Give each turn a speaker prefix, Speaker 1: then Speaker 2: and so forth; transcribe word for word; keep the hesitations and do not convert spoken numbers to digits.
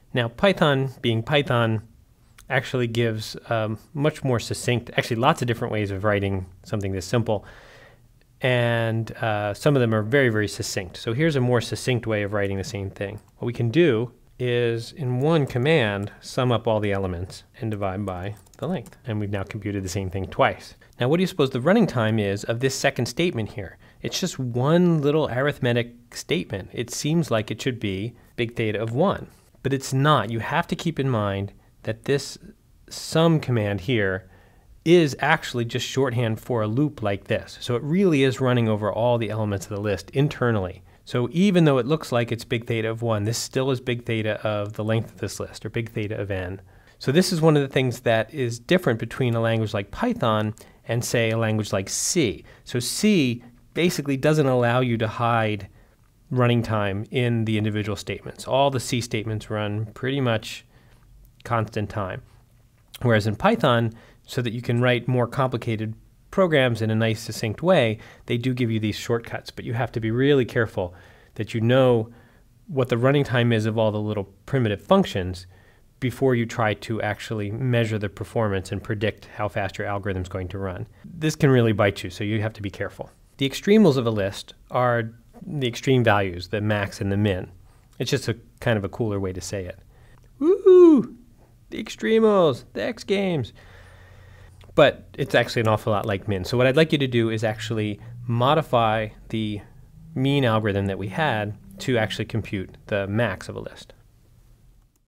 Speaker 1: Now, Python, being Python, actually gives um, much more succinct, actually lots of different ways of writing something this simple. And uh, some of them are very, very succinct. So here's a more succinct way of writing the same thing. What we can do is, in one command, sum up all the elements and divide by the length. And we've now computed the same thing twice. Now, what do you suppose the running time is of this second statement here? It's just one little arithmetic statement. It seems like it should be big theta of one, but it's not. You have to keep in mind that this sum command here is actually just shorthand for a loop like this. So it really is running over all the elements of the list internally. So even though it looks like it's big theta of one, this still is big theta of the length of this list, or big theta of n. So this is one of the things that is different between a language like Python and, say, a language like C. So C basically doesn't allow you to hide running time in the individual statements. All the C statements run pretty much constant time. Whereas in Python, so that you can write more complicated programs in a nice, succinct way, they do give you these shortcuts, but you have to be really careful that you know what the running time is of all the little primitive functions before you try to actually measure the performance and predict how fast your algorithm is going to run. This can really bite you, so you have to be careful. The extremals of a list are the extreme values, the max and the min. It's just a kind of a cooler way to say it. Woo! The extremals, the X Games. But it's actually an awful lot like min. So what I'd like you to do is actually modify the mean algorithm that we had to actually compute the max of a list.